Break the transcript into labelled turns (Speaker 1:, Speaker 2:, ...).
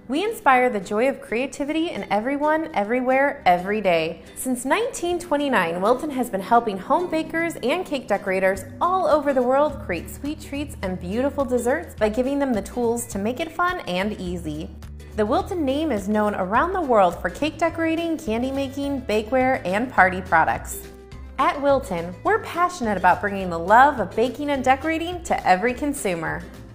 Speaker 1: We inspire the joy of creativity in everyone, everywhere, every day. Since 1929, Wilton has been helping home bakers and cake decorators all over the world create sweet treats and beautiful desserts by giving them the tools to make it fun and easy. The Wilton name is known around the world for cake decorating, candy making, bakeware, and party products. At Wilton, we're passionate about bringing the love of baking and decorating to every consumer.